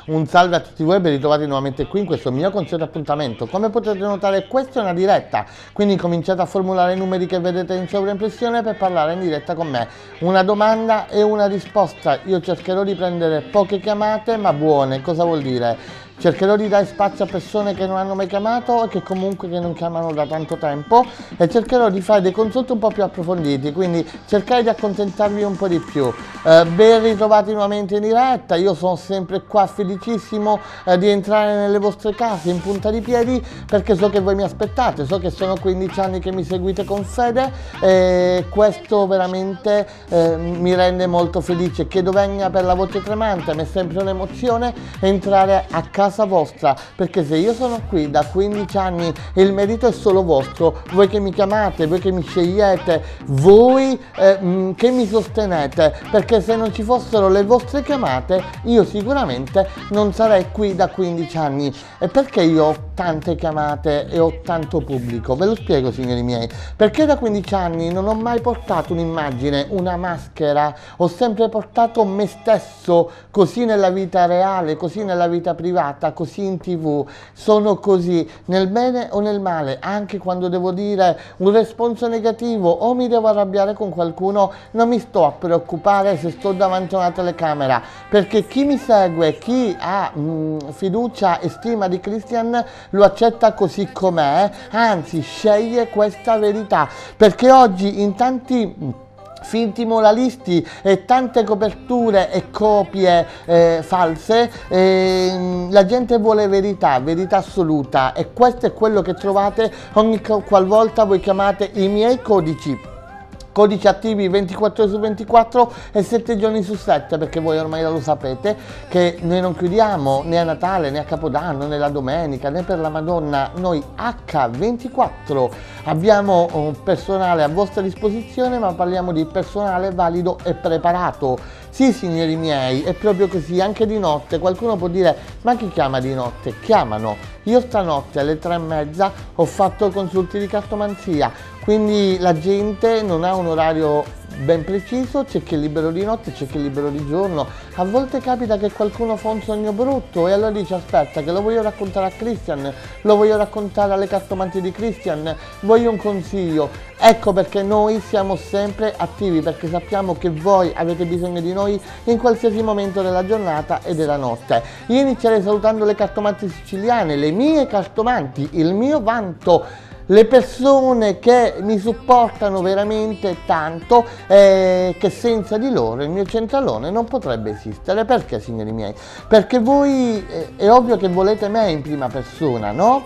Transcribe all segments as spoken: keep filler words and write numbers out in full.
Un salve a tutti voi, ben ritrovati nuovamente qui in questo mio consueto appuntamento. Come potete notare, questa è una diretta, quindi cominciate a formulare i numeri che vedete in sovraimpressione per parlare in diretta con me. Una domanda e una risposta. Io cercherò di prendere poche chiamate ma buone. Cosa vuol dire? Cercherò di dare spazio a persone che non hanno mai chiamato e che comunque che non chiamano da tanto tempo, e cercherò di fare dei consulti un po' più approfonditi, quindi cercare di accontentarvi un po' di più. Eh, ben ritrovati nuovamente in diretta. Io sono sempre qua felicissimo eh, di entrare nelle vostre case in punta di piedi, perché so che voi mi aspettate, so che sono quindici anni che mi seguite con fede e questo veramente eh, mi rende molto felice. Chiedo vegna per la voce tremante, mi è sempre un'emozione entrare a casa vostra, perché se io sono qui da quindici anni e il merito è solo vostro, voi che mi chiamate, voi che mi scegliete, voi eh, che mi sostenete, perché se non ci fossero le vostre chiamate io sicuramente non sarei qui da quindici anni. E perché io ho tante chiamate e ho tanto pubblico? Ve lo spiego, signori miei. Perché da quindici anni non ho mai portato un'immagine, una maschera, ho sempre portato me stesso, così nella vita reale, così nella vita privata, così in tv. Sono così nel bene o nel male. Anche quando devo dire un responso negativo o mi devo arrabbiare con qualcuno, non mi sto a preoccupare se sto davanti a una telecamera, perché chi mi segue, chi ha mh, fiducia e stima di Christian lo accetta così com'è, anzi sceglie questa verità, perché oggi in tanti finti moralisti e tante coperture e copie eh, false, eh, la gente vuole verità, verità assoluta, e questo è quello che trovate ogni qualvolta voi chiamate i miei codici. Codici attivi ventiquattro ore su ventiquattro e sette giorni su sette, perché voi ormai lo sapete che noi non chiudiamo né a Natale né a Capodanno né la domenica né per la Madonna. Noi acca ventiquattro abbiamo personale a vostra disposizione, ma parliamo di personale valido e preparato. Sì, signori miei, è proprio così, anche di notte. Qualcuno può dire: ma chi chiama di notte? Chiamano. Io stanotte alle tre e mezza ho fatto consulti di cartomanzia, quindi la gente non ha un orario ben preciso, c'è chi è libero di notte, c'è chi è libero di giorno. A volte capita che qualcuno fa un sogno brutto e allora dice: aspetta, che lo voglio raccontare a Christian, lo voglio raccontare alle cartomanti di Christian, voglio un consiglio. Ecco perché noi siamo sempre attivi, perché sappiamo che voi avete bisogno di noi in qualsiasi momento della giornata e della notte. Io inizierei salutando le cartomanti siciliane, le mie cartomanti, il mio vanto, le persone che mi supportano veramente tanto, eh, che senza di loro il mio centralone non potrebbe esistere. Perché, signori miei? Perché voi eh, è ovvio che volete me in prima persona, no?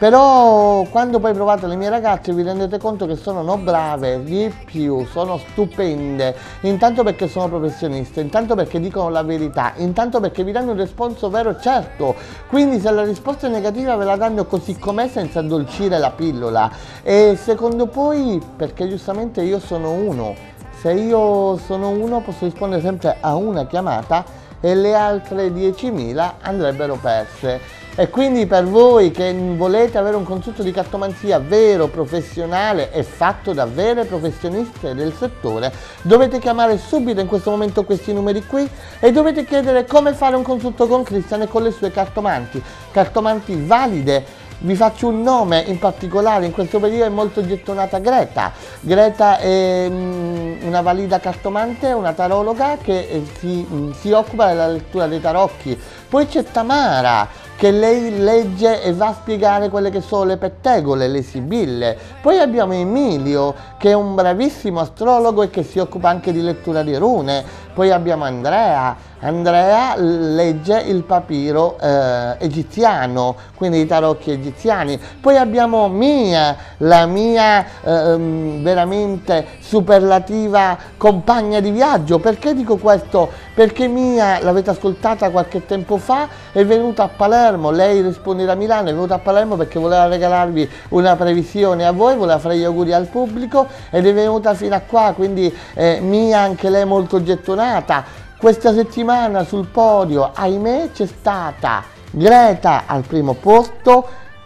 Però quando poi provate le mie ragazze vi rendete conto che sono no brave, di più, sono stupende, intanto perché sono professioniste, intanto perché dicono la verità, intanto perché vi danno un responso vero certo. Quindi se la risposta è negativa ve la danno così com'è, senza addolcire la pillola. E secondo poi, perché giustamente io sono uno, se io sono uno posso rispondere sempre a una chiamata e le altre diecimila andrebbero perse. E quindi per voi che volete avere un consulto di cartomanzia vero, professionale e fatto da vere professioniste del settore, dovete chiamare subito in questo momento questi numeri qui e dovete chiedere come fare un consulto con Christian e con le sue cartomanti. Cartomanti valide. Vi faccio un nome in particolare, in questo periodo è molto gettonata Greta. Greta è um, una valida cartomante, una tarologa che eh, si, um, si occupa della lettura dei tarocchi. Poi c'è Tamara, che lei legge e va a spiegare quelle che sono le pettegole, le sibille. Poi abbiamo Emilio, che è un bravissimo astrologo e che si occupa anche di lettura di rune. Poi abbiamo Andrea. Andrea legge il papiro eh, egiziano, quindi i tarocchi egiziani. Poi abbiamo Mia, la mia eh, veramente superlativa compagna di viaggio. Perché dico questo? Perché Mia, l'avete ascoltata qualche tempo fa, è venuta a Palermo. Lei risponde da Milano, è venuta a Palermo perché voleva regalarvi una previsione a voi, voleva fare gli auguri al pubblico ed è venuta fino a qua. Quindi eh, Mia anche lei molto gettonata. Questa settimana sul podio, ahimè, c'è stata Greta al primo posto,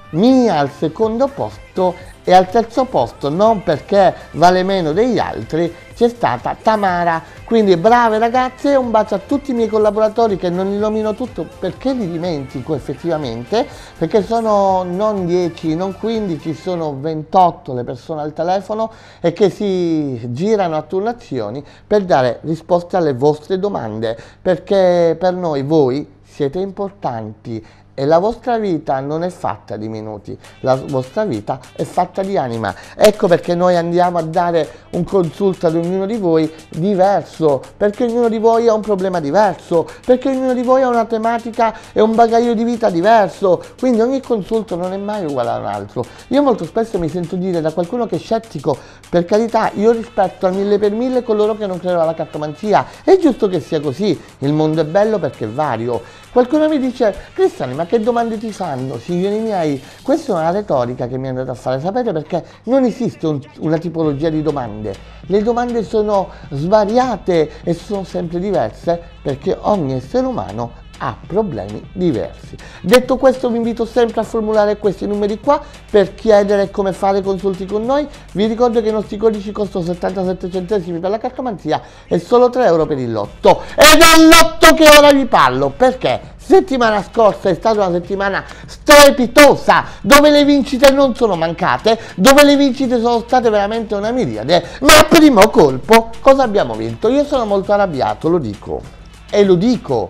mia al secondo posto e al terzo posto, non perché vale meno degli altri, c'è stata Tamara. Quindi brave ragazze, un bacio a tutti i miei collaboratori che non li nomino tutto perché li dimentico effettivamente, perché sono non dieci, non quindici, sono ventotto le persone al telefono e che si girano a turnazioni per dare risposte alle vostre domande, perché per noi voi siete importanti. E la vostra vita non è fatta di minuti, la vostra vita è fatta di anima. Ecco perché noi andiamo a dare un consulto ad ognuno di voi diverso, perché ognuno di voi ha un problema diverso, perché ognuno di voi ha una tematica e un bagaglio di vita diverso, quindi ogni consulto non è mai uguale a un altro. Io molto spesso mi sento dire da qualcuno che è scettico, per carità, io rispetto al mille per mille coloro che non credono alla cartomanzia, è giusto che sia così, il mondo è bello perché è vario. Qualcuno mi dice, Cristiani, ma che domande ti fanno? Signori miei, questa è una retorica che mi è andata a fare, sapete perché? Non esiste un, una tipologia di domande, le domande sono svariate e sono sempre diverse perché ogni essere umano ha problemi diversi. Detto questo, vi invito sempre a formulare questi numeri qua per chiedere come fare consulti con noi. Vi ricordo che i nostri codici costano settantasette centesimi per la cartomanzia e solo tre euro per il lotto. Ed è il lotto che ora vi parlo, perché settimana scorsa è stata una settimana strepitosa, dove le vincite non sono mancate, dove le vincite sono state veramente una miriade, ma a primo colpo cosa abbiamo vinto? Io sono molto arrabbiato, lo dico, e lo dico.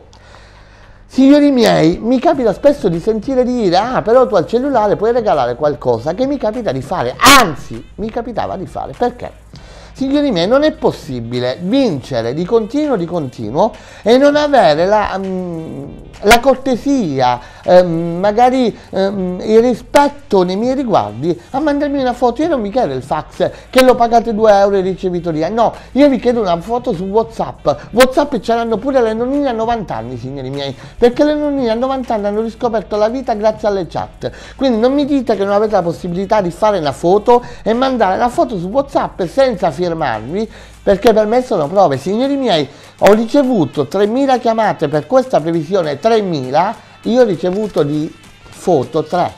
Signori miei, mi capita spesso di sentire dire, ah però tu al cellulare puoi regalare qualcosa, che mi capita di fare, anzi mi capitava di fare, perché? Signori miei, non è possibile vincere di continuo di continuo e non avere la, um, la cortesia, um, magari um, il rispetto nei miei riguardi a mandarmi una foto. Io non vi chiedo il fax che lo pagate due euro e ricevitoria, no, io vi chiedo una foto su WhatsApp. WhatsApp ce l'hanno pure le nonnine a novanta anni, signori miei, perché le nonnine a novanta anni hanno riscoperto la vita grazie alle chat. Quindi non mi dite che non avete la possibilità di fare una foto e mandare una foto su WhatsApp senza firmarvi, perché per me sono prove. Signori miei, ho ricevuto tremila chiamate per questa previsione, tremila, io ho ricevuto di foto tre.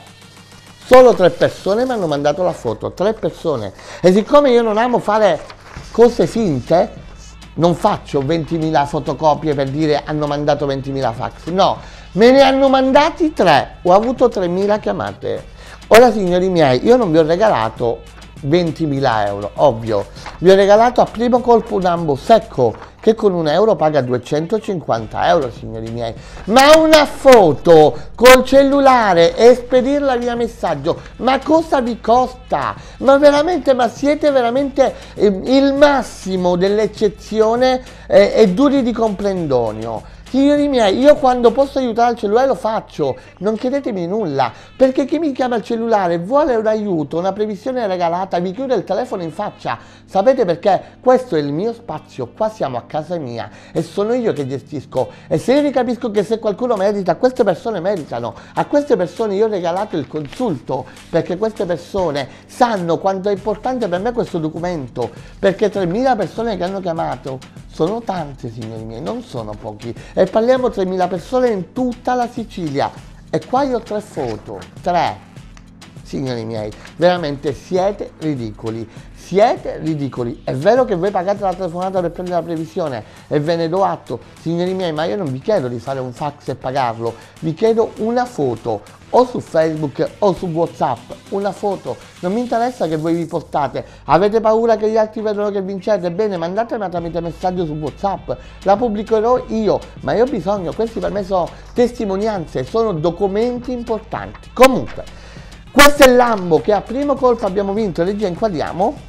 Solo tre persone mi hanno mandato la foto, tre persone. E siccome io non amo fare cose finte, non faccio ventimila fotocopie per dire hanno mandato ventimila fax, no, me ne hanno mandati tre, ho avuto tremila chiamate. Ora signori miei, io non vi ho regalato ventimila euro, ovvio, vi ho regalato a primo colpo un ambo secco che con un euro paga duecentocinquanta euro, signori miei, ma una foto col cellulare e spedirla via messaggio, ma cosa vi costa? Ma veramente, ma siete veramente eh, il massimo dell'eccezione eh, e duri di comprendonio. Signori miei, io quando posso aiutare al cellulare lo faccio, non chiedetemi nulla, perché chi mi chiama al cellulare vuole un aiuto, una previsione regalata, vi chiude il telefono in faccia. Sapete perché? Questo è il mio spazio, qua siamo a casa mia e sono io che gestisco. E se io capisco che se qualcuno merita, queste persone meritano, a queste persone io ho regalato il consulto, perché queste persone sanno quanto è importante per me questo documento, perché tremila persone che hanno chiamato sono tante, signori miei, non sono pochi. E parliamo tremila persone in tutta la Sicilia. E qua io ho tre foto, tre. Signori miei, veramente siete ridicoli, siete ridicoli. È vero che voi pagate la telefonata per prendere la previsione e ve ne do atto, signori miei, ma io non vi chiedo di fare un fax e pagarlo, vi chiedo una foto, o su Facebook o su WhatsApp, una foto. Non mi interessa che voi vi postate, avete paura che gli altri vedano che vincete, bene, mandatela tramite messaggio su WhatsApp, la pubblicherò io, ma io ho bisogno, questi per me sono testimonianze, sono documenti importanti. Comunque, questo è l'ambo che a primo colpo abbiamo vinto, regia inquadriamo,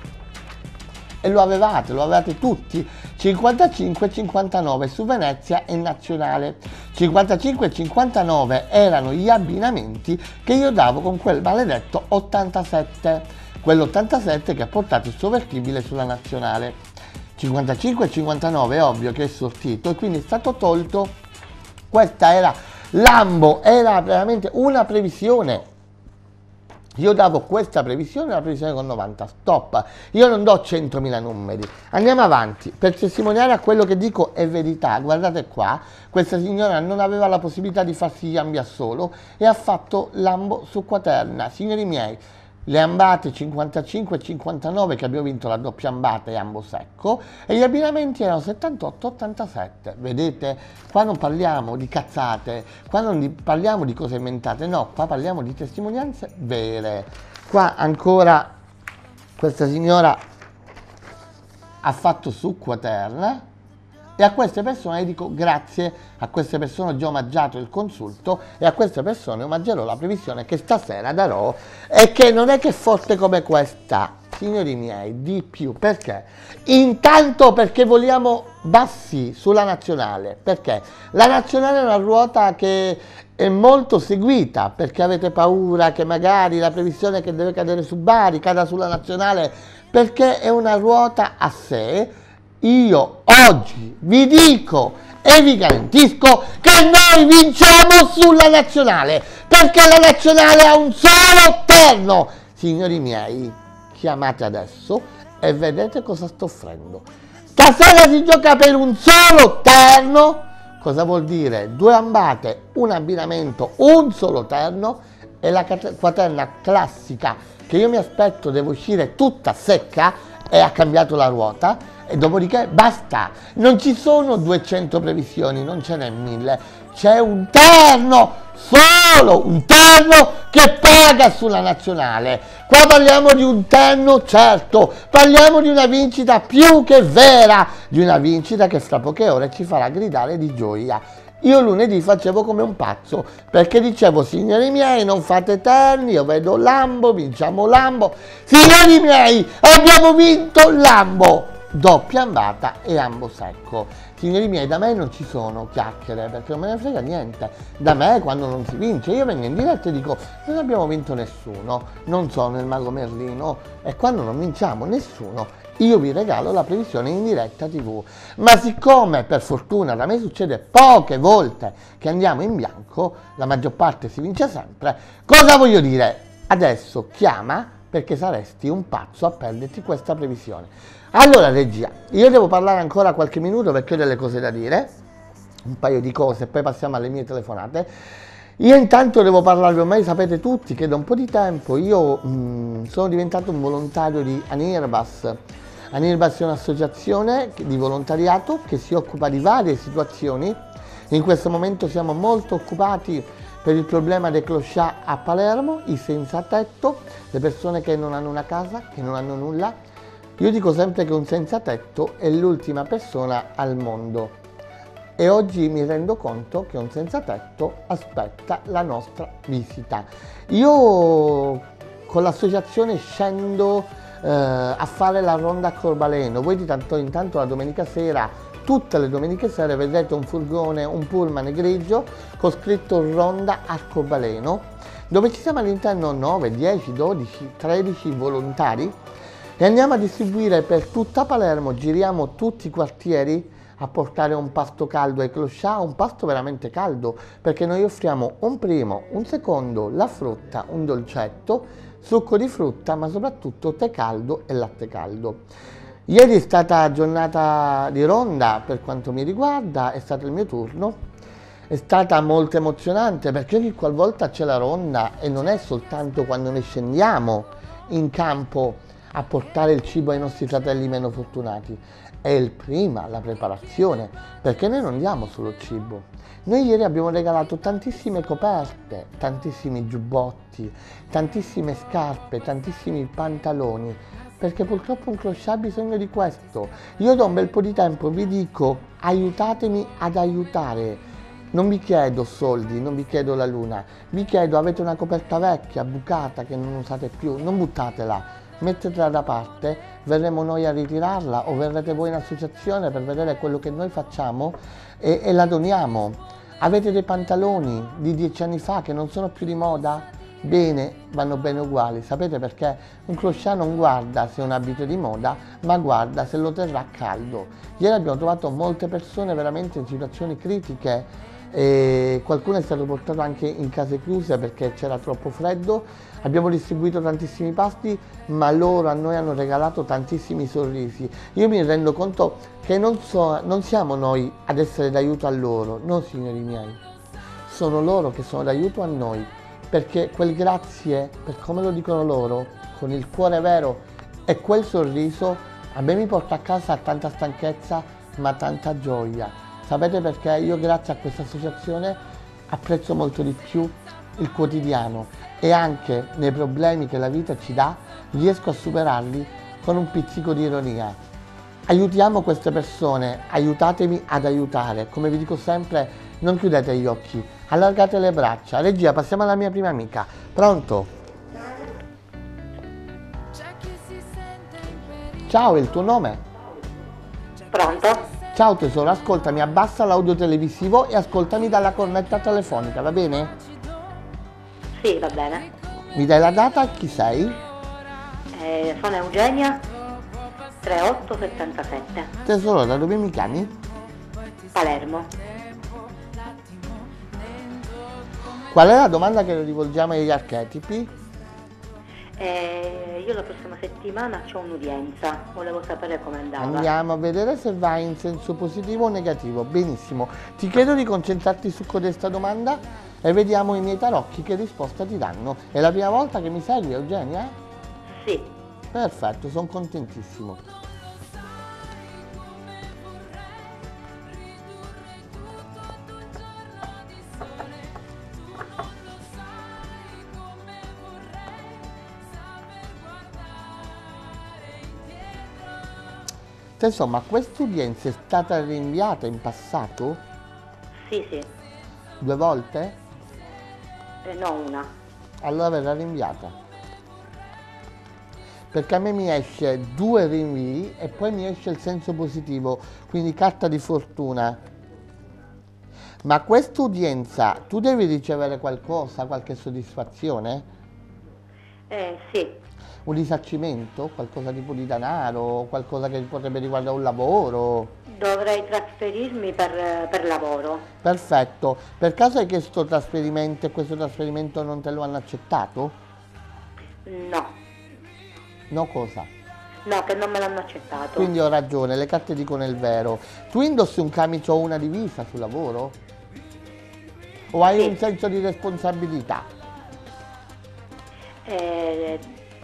e lo avevate, lo avevate tutti, cinquantacinque cinquantanove su Venezia e Nazionale. cinquantacinque e cinquantanove erano gli abbinamenti che io davo con quel maledetto ottantasette, quell'ottantasette che ha portato il sovvertibile sulla Nazionale. cinquantacinque e cinquantanove è ovvio che è sortito e quindi è stato tolto. Questa era l'ambo, era veramente una previsione. Io davo questa previsione, la previsione con novanta, stop. Io non do centomila numeri. Andiamo avanti. Per testimoniare a quello che dico è verità, guardate qua, questa signora non aveva la possibilità di farsi gli ambi a solo e ha fatto l'ambo su quaterna. Signori miei, le ambate cinquantacinque e cinquantanove che abbiamo vinto la doppia ambata e ambo secco e gli abbinamenti erano settantotto ottantasette. Vedete? Qua non parliamo di cazzate, qua non di, parliamo di cose inventate, no, qua parliamo di testimonianze vere. Qua ancora questa signora ha fatto su quaterna e a queste persone dico grazie, a queste persone ho già omaggiato il consulto e a queste persone omaggerò la previsione che stasera darò e che non è che forte come questa, signori miei, di più. Perché? Intanto perché vogliamo bassi sulla nazionale, perché la nazionale è una ruota che è molto seguita, perché avete paura che magari la previsione che deve cadere su Bari cada sulla nazionale, perché è una ruota a sé. Io oggi vi dico e vi garantisco che noi vinciamo sulla nazionale, perché la nazionale ha un solo terno. Signori miei, chiamate adesso e vedete cosa sto offrendo. Stasera si gioca per un solo terno. Cosa vuol dire? Due ambate, un abbinamento, un solo terno e la quaterna classica che io mi aspetto deve uscire tutta secca e ha cambiato la ruota. E dopodiché basta, non ci sono duecento previsioni, non ce n'è mille, c'è un terno, solo un terno che paga sulla nazionale. Qua parliamo di un terno certo, parliamo di una vincita più che vera, di una vincita che fra poche ore ci farà gridare di gioia. Io lunedì facevo come un pazzo, perché dicevo, signori miei, non fate terni, io vedo Lambo, vinciamo Lambo. Signori miei, abbiamo vinto Lambo! Doppia ambata e ambo secco. Signori miei, da me non ci sono chiacchiere, perché non me ne frega niente. Da me quando non si vince, io vengo in diretta e dico non abbiamo vinto nessuno, non sono il mago Merlino e quando non vinciamo nessuno io vi regalo la previsione in diretta tivù. Ma siccome per fortuna da me succede poche volte che andiamo in bianco, la maggior parte si vince sempre, cosa voglio dire? Adesso chiama perché saresti un pazzo a perderti questa previsione. Allora regia, io devo parlare ancora qualche minuto perché ho delle cose da dire, un paio di cose, poi passiamo alle mie telefonate. Io intanto devo parlarvi, ormai sapete tutti che da un po' di tempo io mh, sono diventato un volontario di Anirbas. Anirbas è un'associazione di volontariato che si occupa di varie situazioni. In questo momento siamo molto occupati per il problema dei clochard a Palermo, i senza tetto, le persone che non hanno una casa, che non hanno nulla. Io dico sempre che un senza tetto è l'ultima persona al mondo e oggi mi rendo conto che un senza tetto aspetta la nostra visita. Io con l'associazione scendo eh, a fare la ronda a Corbaleno. Voi di tanto in tanto la domenica sera, tutte le domeniche sere vedrete un furgone, un pullman grigio con scritto ronda a Corbaleno, dove ci siamo all'interno nove, dieci, dodici, tredici volontari e andiamo a distribuire per tutta Palermo, giriamo tutti i quartieri a portare un pasto caldo ai clochard, un pasto veramente caldo, perché noi offriamo un primo, un secondo, la frutta, un dolcetto, succo di frutta, ma soprattutto tè caldo e latte caldo. Ieri è stata giornata di ronda per quanto mi riguarda, è stato il mio turno, è stata molto emozionante perché ogni qualvolta c'è la ronda e non è soltanto quando noi scendiamo in campo a portare il cibo ai nostri fratelli meno fortunati, è il prima, la preparazione, perché noi non diamo solo cibo. Noi ieri abbiamo regalato tantissime coperte, tantissimi giubbotti, tantissime scarpe, tantissimi pantaloni, perché purtroppo un clochard ha bisogno di questo. Io da un bel po' di tempo vi dico, aiutatemi ad aiutare. Non vi chiedo soldi, non vi chiedo la luna, vi chiedo, avete una coperta vecchia, bucata, che non usate più, non buttatela. Mettetela da parte, verremo noi a ritirarla o verrete voi in associazione per vedere quello che noi facciamo e, e la doniamo. Avete dei pantaloni di dieci anni fa che non sono più di moda? Bene, vanno bene uguali. Sapete perché? Un clochard non guarda se è un abito di moda, ma guarda se lo terrà caldo. Ieri abbiamo trovato molte persone veramente in situazioni critiche e qualcuno è stato portato anche in case chiuse perché c'era troppo freddo. Abbiamo distribuito tantissimi pasti, ma loro a noi hanno regalato tantissimi sorrisi. Io mi rendo conto che non, so, non siamo noi ad essere d'aiuto a loro, no signori miei, sono loro che sono d'aiuto a noi, perché quel grazie, per come lo dicono loro, con il cuore vero e quel sorriso, a me mi porta a casa tanta stanchezza ma tanta gioia. Sapete perché? Io grazie a questa associazione apprezzo molto di più il quotidiano e anche nei problemi che la vita ci dà riesco a superarli con un pizzico di ironia. Aiutiamo queste persone, aiutatemi ad aiutare. Come vi dico sempre, non chiudete gli occhi, allargate le braccia. Regia, passiamo alla mia prima amica. Pronto? Ciao, il tuo nome? Pronto? Ciao tesoro, ascoltami, abbassa l'audio televisivo e ascoltami dalla cornetta telefonica, va bene? Sì, va bene. Mi dai la data e chi sei? Eh, sono Eugenia, trentotto settantasette, Tesoro, da dove mi chiami? Palermo. Qual è la domanda che rivolgiamo agli archetipi? Eh, io la prossima settimana ho un'udienza, volevo sapere com'è andata. Andiamo a vedere se vai in senso positivo o negativo. Benissimo, ti chiedo di concentrarti su questa domanda e vediamo i miei tarocchi che risposta ti danno. È la prima volta che mi segui, Eugenia? Sì. Perfetto, sono contentissimo. Insomma, questa udienza è stata rinviata in passato? Sì, sì. Due volte? Eh, no, una. Allora verrà rinviata. Perché a me mi esce due rinvii e poi mi esce il senso positivo, quindi carta di fortuna. Ma questa udienza, tu devi ricevere qualcosa, qualche soddisfazione? Eh, sì. Un risarcimento? Qualcosa tipo di denaro? Qualcosa che potrebbe riguardare un lavoro? Dovrei trasferirmi per, per lavoro. Perfetto. Per caso hai chiesto trasferimento e questo trasferimento non te lo hanno accettato? No. No cosa? No, che non me l'hanno accettato. Quindi ho ragione, le carte dicono il vero. Tu indossi un camice o una divisa sul lavoro? O hai Sì. un senso di responsabilità? Eh,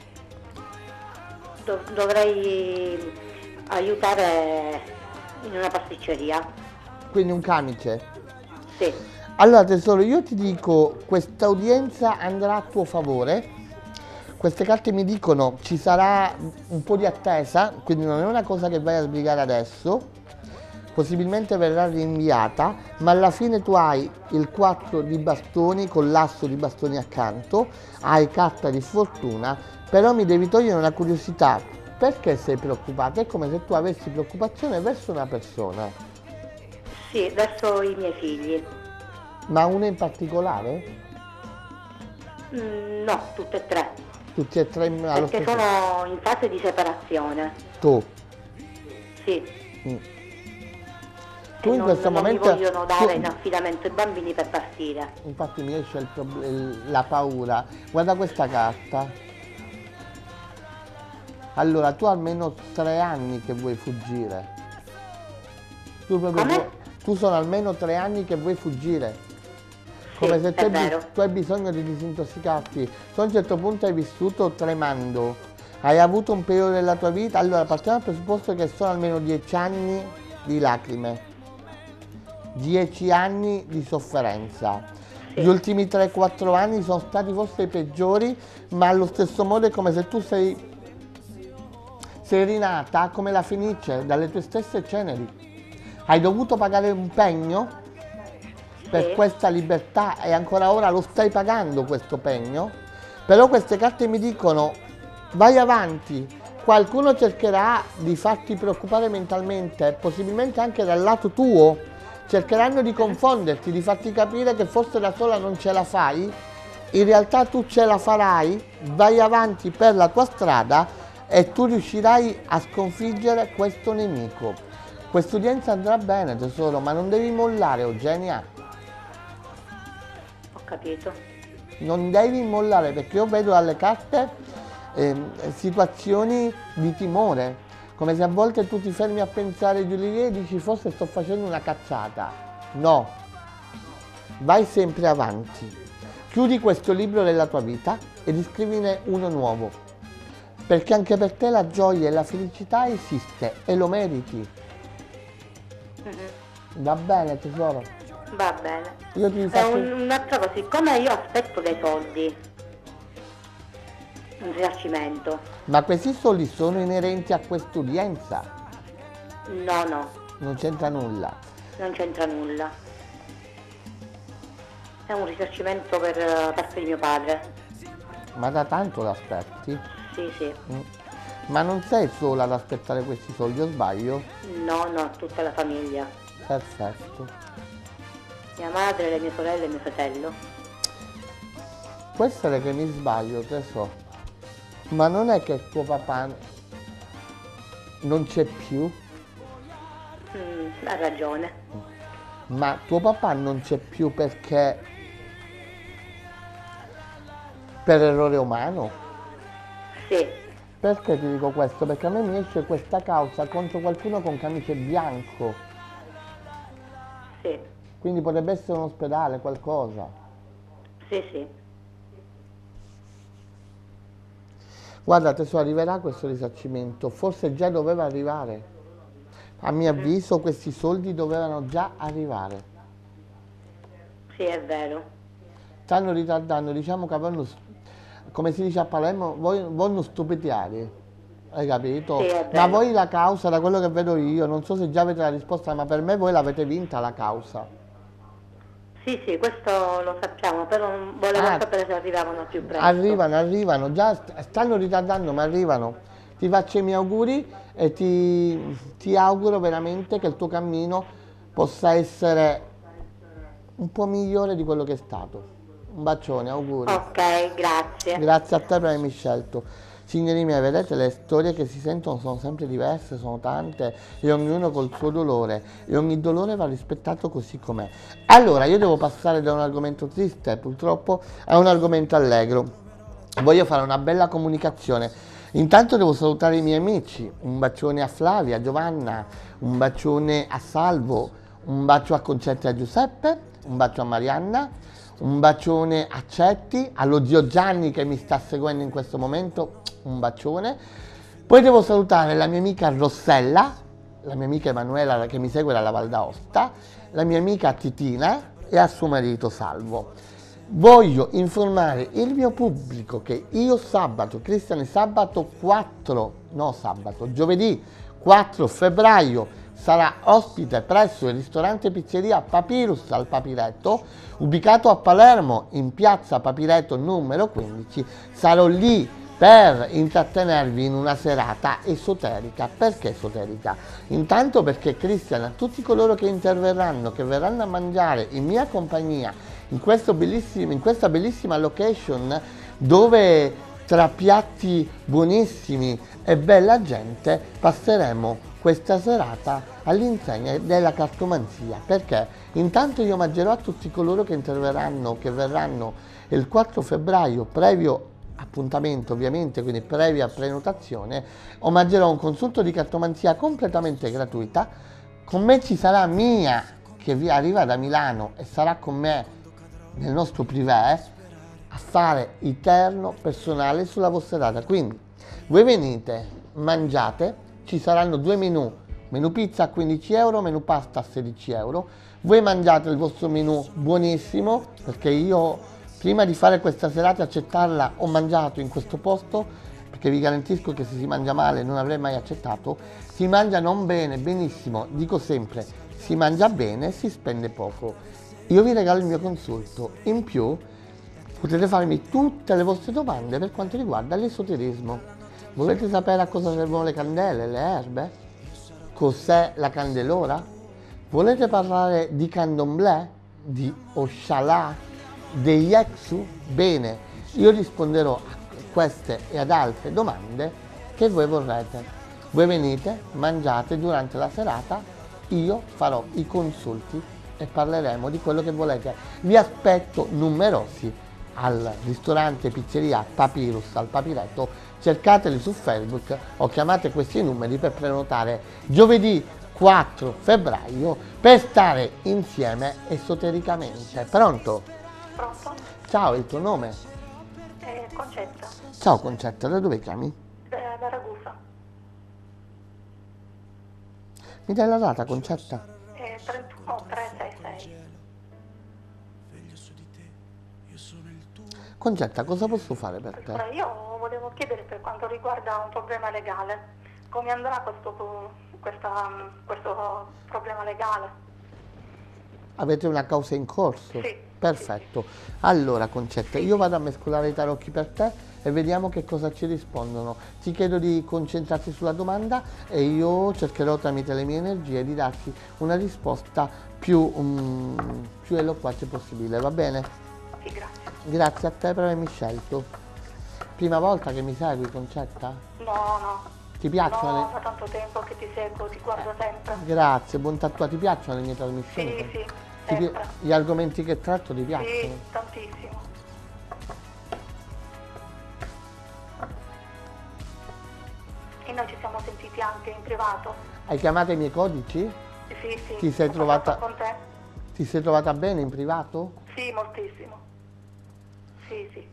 dov- dovrei aiutare in una pasticceria. Quindi un camice? Sì. Allora tesoro, io ti dico, questa udienza andrà a tuo favore. Queste carte mi dicono ci sarà un po' di attesa, quindi non è una cosa che vai a sbrigare adesso, possibilmente verrà rinviata, ma alla fine tu hai il quattro di bastoni con l'asso di bastoni accanto, hai carta di fortuna, però mi devi togliere una curiosità, perché sei preoccupata? È come se tu avessi preoccupazione verso una persona. Sì, verso i miei figli. Ma una in particolare? Mm, no, tutte e tre. Tutti e tre allo Perché stesso sono in fase di separazione. Tu. Sì. Mm. Tu in non, questo non momento mi vogliono dare tu- in affidamento i bambini per partire. Infatti mi esce il prob- il- la paura. Guarda questa carta. Allora, tu almeno tre anni che vuoi fuggire. Tu, proprio Come? vuoi- tu sono almeno tre anni che vuoi fuggire. Come Sì, se è te bi- vero. tu hai bisogno di disintossicarti. Tu a un certo punto hai vissuto tremando. Hai avuto un periodo della tua vita. Allora, partiamo dal presupposto che sono almeno dieci anni di lacrime. Dieci anni di sofferenza. Sì. Gli ultimi tre quattro anni sono stati forse i peggiori, ma allo stesso modo è come se tu sei, sei rinata come la fenice dalle tue stesse ceneri. Hai dovuto pagare un pegno per Sì. questa libertà e ancora ora lo stai pagando questo pegno, però queste carte mi dicono vai avanti, qualcuno cercherà di farti preoccupare mentalmente, possibilmente anche dal lato tuo. Cercheranno di confonderti, di farti capire che forse da sola non ce la fai, in realtà tu ce la farai, vai avanti per la tua strada e tu riuscirai a sconfiggere questo nemico. Quest'udienza andrà bene tesoro, ma non devi mollare Eugenia. Ho capito. Non devi mollare, perché io vedo alle carte ehm, situazioni di timore, come se a volte tu ti fermi a pensare giù lì e dici forse sto facendo una cazzata. No, vai sempre avanti. Chiudi questo libro della tua vita ed scrivine uno nuovo, perché anche per te la gioia e la felicità esiste e lo meriti. Mhm. Va bene tesoro? Va bene. Io ti Eh, faccio... un- un'altra cosa, siccome io aspetto dei soldi, un risarcimento. Ma questi soldi sono inerenti a quest'udienza, No, no, non c'entra nulla. non c'entra nulla. È un risarcimento per eh, parte di mio padre. Ma da tanto l'aspetti? Sì, sì. Mm. Ma non sei sola ad aspettare questi soldi, o sbaglio? No, no, tutta la famiglia. Perfetto. Mia madre, le mie sorelle e mio fratello. Può essere che mi sbaglio, tesoro, ma non è che tuo papà non c'è più? Mm, ha ragione. Ma tuo papà non c'è più perché per errore umano? Sì, Perché ti dico questo? Perché a me mi esce questa causa contro qualcuno con camice bianco, sì, quindi potrebbe essere un ospedale, qualcosa. sì, sì. Guarda tesoro, arriverà questo risarcimento, forse già doveva arrivare. A mio avviso questi soldi dovevano già arrivare. Sì, è vero. Stanno ritardando, diciamo che vanno, come si dice a Palermo, vogliono vogliono stupidare, hai capito? Sì, è Ma vero. voi la causa, da quello che vedo io, non so se già avete la risposta, ma per me voi l'avete vinta la causa. Sì, sì, questo lo sappiamo, però volevo Ah, sapere se arrivavano più presto. arrivano, arrivano, già st- stanno ritardando, ma arrivano. Ti faccio i miei auguri e ti, ti auguro veramente che il tuo cammino possa essere un po' migliore di quello che è stato. Un bacione, auguri. Ok, grazie. Grazie a te per avermi scelto. Signori miei, vedete, le storie che si sentono sono sempre diverse, sono tante e ognuno col suo dolore e ogni dolore va rispettato così com'è. Allora, io devo passare da un argomento triste, purtroppo, a un argomento allegro. Voglio fare una bella comunicazione. Intanto devo salutare i miei amici, un bacione a Flavia, a Giovanna, un bacione a Salvo, un bacio a Concetta e a Giuseppe, un bacio a Marianna, un bacione a Cetti, allo zio Gianni che mi sta seguendo in questo momento, un bacione. Poi devo salutare la mia amica Rossella, la mia amica Emanuela che mi segue dalla Val d'Aosta, la mia amica Titina e a suo marito Salvo. Voglio informare il mio pubblico che io sabato, Cristian sabato quattro, no sabato, giovedì quattro febbraio sarà ospite presso il ristorante pizzeria Papyrus al Papiretto, ubicato a Palermo in piazza Papiretto numero quindici. Sarò lì per intrattenervi in una serata esoterica. Perché esoterica? Intanto perché Cristian, a tutti coloro che interverranno, che verranno a mangiare in mia compagnia in, questo bellissimo, in questa bellissima location dove tra piatti buonissimi e bella gente passeremo questa serata all'insegna della cartomanzia. Perché? Intanto io omaggerò a tutti coloro che interverranno, che verranno il quattro febbraio, previo appuntamento ovviamente, quindi previa prenotazione, omaggerò un consulto di cartomanzia completamente gratuita. Con me ci sarà Mia, che vi arriva da Milano e sarà con me nel nostro privé a fare il terno personale sulla vostra data. Quindi voi venite, mangiate, ci saranno due menù, menù pizza a quindici euro, menù pasta a sedici euro. Voi mangiate il vostro menù buonissimo, perché io prima di fare questa serata e accettarla ho mangiato in questo posto, perché vi garantisco che se si mangia male non avrei mai accettato. Si mangia non bene, benissimo, dico sempre, si mangia bene, si spende poco. Io vi regalo il mio consulto, in più potete farmi tutte le vostre domande per quanto riguarda l'esoterismo. Volete sapere a cosa servono le candele, le erbe? Cos'è la candelora? Volete parlare di candomblé? Di Oshalà? Degli Exu? Bene, io risponderò a queste e ad altre domande che voi vorrete. Voi venite, mangiate durante la serata, io farò i consulti e parleremo di quello che volete. Vi aspetto numerosi al ristorante pizzeria Papyrus al Papiretto, cercateli su Facebook o chiamate questi numeri per prenotare giovedì quattro febbraio per stare insieme esotericamente. Pronto? Pronto? Ciao, il tuo nome? Eh, Concetta, Ciao Concetta, da dove chiami? da, da Ragusa. Mi dai la data, Concetta? Eh, trentuno tre sei sei. Concetta, cosa posso fare per te? Allora, io volevo chiedere per quanto riguarda un problema legale, come andrà questo, questa, questo problema legale? Avete una causa in corso? Sì. Perfetto. Allora Concetta, io vado a mescolare i tarocchi per te e vediamo che cosa ci rispondono. Ti chiedo di concentrarti sulla domanda e io cercherò tramite le mie energie di darti una risposta più, um, più eloquente possibile, va bene? Sì, grazie. Grazie a te per avermi scelto. Prima volta che mi segui, Concetta? No, no. Ti piacciono No, le... da tanto tempo che ti seguo, ti guardo sempre. Grazie, bontà tua, ti piacciono le mie trasmissioni? Sì, sì, Ti pi- sempre. Gli argomenti che tratto ti piacciono? Sì, tantissimo. E noi ci siamo sentiti anche in privato. Hai chiamato i miei codici? Sì, sì. Ti sei Ho trovata- parlato con te? Ti sei trovata bene in privato? Sì, moltissimo. Sì, sì.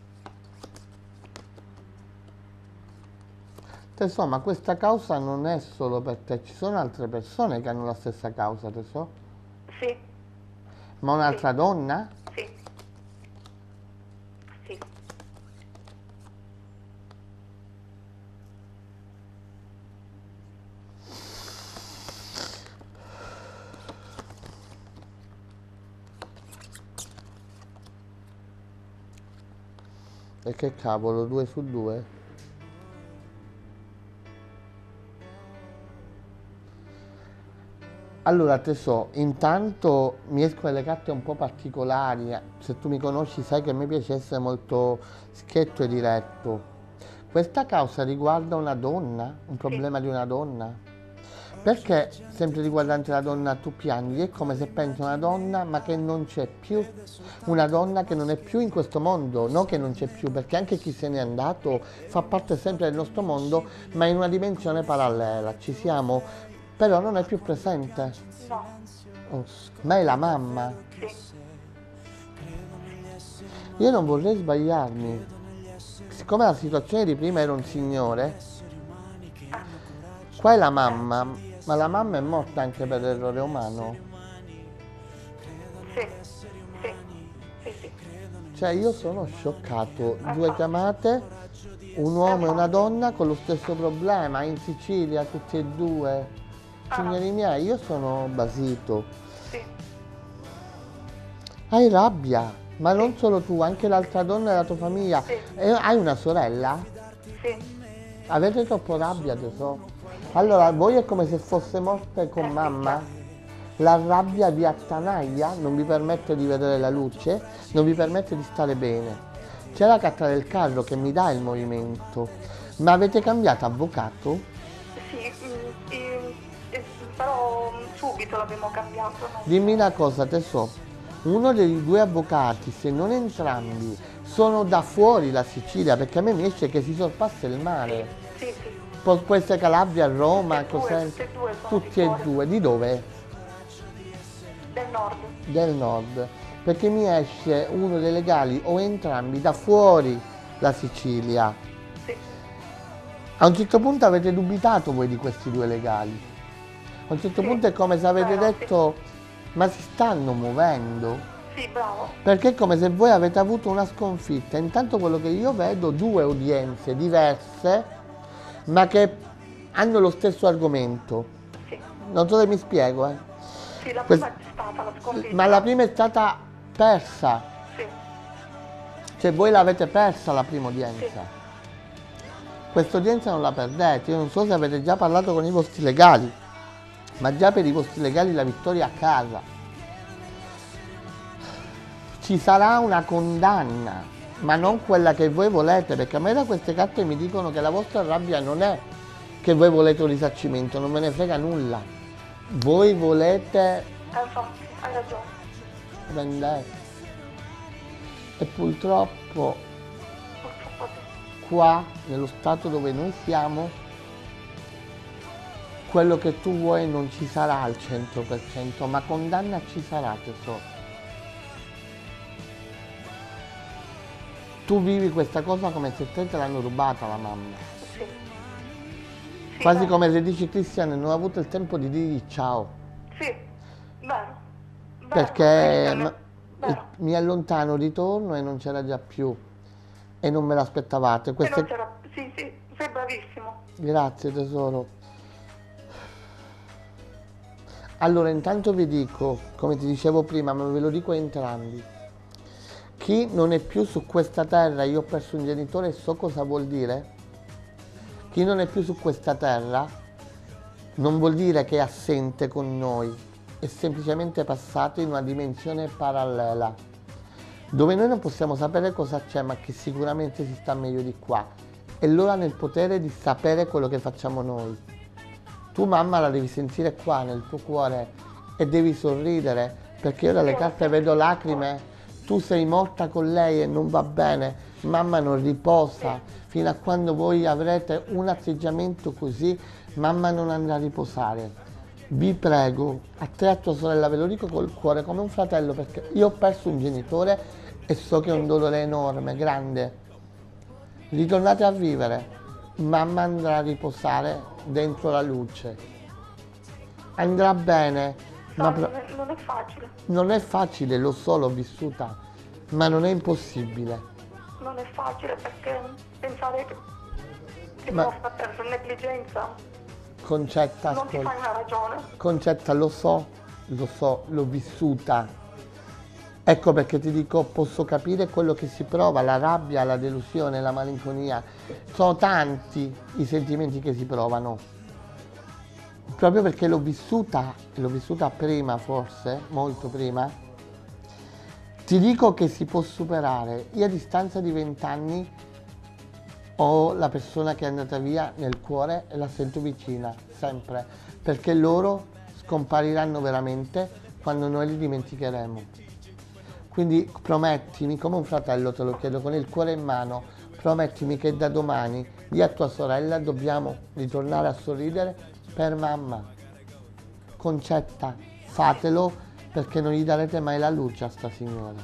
Tesoro, ma questa causa non è solo per te, ci sono altre persone che hanno la stessa causa, tesoro? Sì, Ma un'altra donna? sì. Sì. E che cavolo, due su due? Allora tesoro, intanto mi escono le carte un po' particolari, eh. Se tu mi conosci sai che a me piace essere molto schietto e diretto. Questa causa riguarda una donna, un problema di una donna? Perché sempre riguardante la donna tu piangi? È come se pensi a una donna ma che non c'è più, una donna che non è più in questo mondo, non che non c'è più, perché anche chi se n'è andato fa parte sempre del nostro mondo, ma in una dimensione parallela, ci siamo, però non è più presente. No. Oh, ma è la mamma. Sì. Io non vorrei sbagliarmi, siccome la situazione di prima era un signore, qua è la mamma. Ma la mamma è morta anche per errore umano? Sì. Sì. Sì, sì. Cioè io sono scioccato, due chiamate, un uomo e una donna con lo stesso problema, in Sicilia tutti e due. Signori miei, io sono basito. Sì. Hai rabbia, ma non solo tu, anche l'altra donna della tua famiglia. Sì. E hai una sorella? Sì. Avete troppo rabbia, tesoro? Allora, voi è come se fosse morte con mamma? La rabbia vi attanaglia, non vi permette di vedere la luce, non vi permette di stare bene. C'è la carta del carro che mi dà il movimento, ma avete cambiato avvocato? Sì, mm, eh, eh, però mm, subito l'abbiamo cambiato. No? Dimmi una cosa, tesoro, uno dei due avvocati, se non entrambi, sono da fuori la Sicilia, perché a me mi esce che si sorpassa il mare. Sì, sì. Può, può essere Calabria, Roma, Tutti e due, cos'è? tutti e due sono Tutti di e fuori. due, di dove? Del nord. Del nord, perché mi esce uno dei legali o entrambi da fuori la Sicilia. Sì. A un certo punto avete dubitato voi di questi due legali. A un certo Sì, punto è come se avete vero, sì. detto, ma si stanno muovendo? Sì, bravo. Perché è come se voi avete avuto una sconfitta. Intanto quello che io vedo, due udienze diverse, ma che hanno lo stesso argomento. Sì. Non so se mi spiego, eh. Sì, la Quest- prima è stata la sconfitta. Ma la prima è stata persa. Sì. Cioè voi l'avete persa la prima udienza. Sì. Questa udienza non la perdete. Io non so se avete già parlato con i vostri legali, ma già per i vostri legali la vittoria a casa. Ci sarà una condanna, ma non quella che voi volete, perché a me da queste carte mi dicono che la vostra rabbia non è che voi volete un risarcimento, non me ne frega nulla. Voi volete infatti, hai ragione. vendetta. E purtroppo Purtroppo sì. qua, nello stato dove noi siamo, quello che tu vuoi non ci sarà al cento per cento, ma condanna ci sarà, tesoro. Tu vivi questa cosa come se te te l'hanno rubata la mamma. Sì. Sì, Quasi vero. come se dici Cristian, non ho avuto il tempo di dirgli ciao. Sì, vero. Vero, Perché Cristian, m- vero. mi allontano, ritorno e non c'era già più. E non me l'aspettavate. E Queste... non c'era... Sì, sì, sei bravissimo. Grazie tesoro. Allora, intanto vi dico, come ti dicevo prima, ma ve lo dico a entrambi. Chi non è più su questa terra, io ho perso un genitore e so cosa vuol dire. Chi non è più su questa terra non vuol dire che è assente con noi, è semplicemente passato in una dimensione parallela, dove noi non possiamo sapere cosa c'è, ma che sicuramente si sta meglio di qua. E loro hanno il potere di sapere quello che facciamo noi. Tu mamma la devi sentire qua nel tuo cuore e devi sorridere, perché io dalle carte vedo lacrime. Tu sei morta con lei e non va bene, mamma non riposa, fino a quando voi avrete un atteggiamento così, mamma non andrà a riposare. Vi prego, a te e a tua sorella ve lo dico col cuore come un fratello, perché io ho perso un genitore e so che è un dolore enorme, grande. Ritornate a vivere, mamma andrà a riposare dentro la luce. Andrà bene. No, Ma pro- non, è, non è facile. non è facile, lo so, l'ho vissuta, ma non è impossibile. Non è facile perché pensare che, che Ma- possa per negligenza Concetta, non ti ascolta. fai una ragione. Concetta, lo so, lo so, l'ho vissuta. Ecco perché ti dico, posso capire quello che si prova, la rabbia, la delusione, la malinconia. Sono tanti i sentimenti che si provano. Proprio perché l'ho vissuta, l'ho vissuta prima forse, molto prima, ti dico che si può superare. Io a distanza di vent'anni ho la persona che è andata via nel cuore e la sento vicina, sempre, perché loro scompariranno veramente quando noi li dimenticheremo. Quindi promettimi, come un fratello te lo chiedo, con il cuore in mano, promettimi che da domani io e tua sorella dobbiamo ritornare a sorridere per mamma. Concetta, fatelo perché non gli darete mai la luce a sta signora.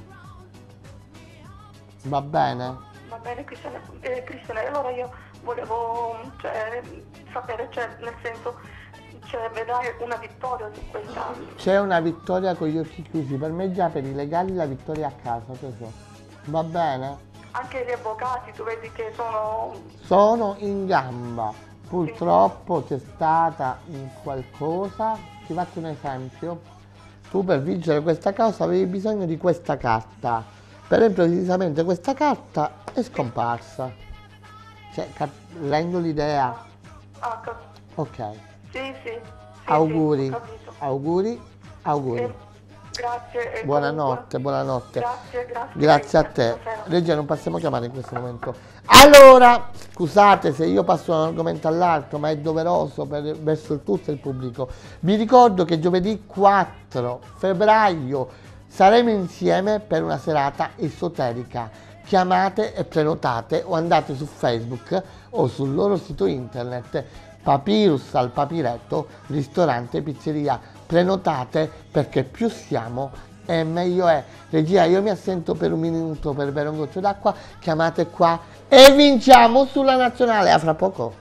Va bene? Va bene, Cristiane, eh, Cristiane, allora io volevo cioè, sapere, cioè, nel senso, cioè, vedrai una vittoria su questa. C'è una vittoria con gli occhi chiusi, per me già per i legali la vittoria a casa, tesoro. Va bene? Anche gli avvocati, tu vedi che sono... Sono in gamba. Purtroppo c'è stata in qualcosa, ti faccio un esempio, tu per vincere questa causa avevi bisogno di questa carta, però improvvisamente questa carta è scomparsa, cioè cap- rendo l'idea, Ah, cap- ok, sì, sì, sì, auguri, sì, ho capito. auguri, auguri, Eh, grazie. e buonanotte, comunque- buonanotte. Grazie, grazie. Grazie a te. Stasera. Regia, non possiamo chiamare in questo momento. Allora, scusate se io passo da un argomento all'altro, ma è doveroso per, verso il tutto il pubblico. Vi ricordo che giovedì quattro febbraio saremo insieme per una serata esoterica. Chiamate e prenotate o andate su Facebook o sul loro sito internet Papyrus al Papiretto, ristorante pizzeria. Prenotate perché più siamo e meglio è. Regia, io mi assento per un minuto per bere un goccio d'acqua, chiamate qua e vinciamo sulla nazionale. A fra poco.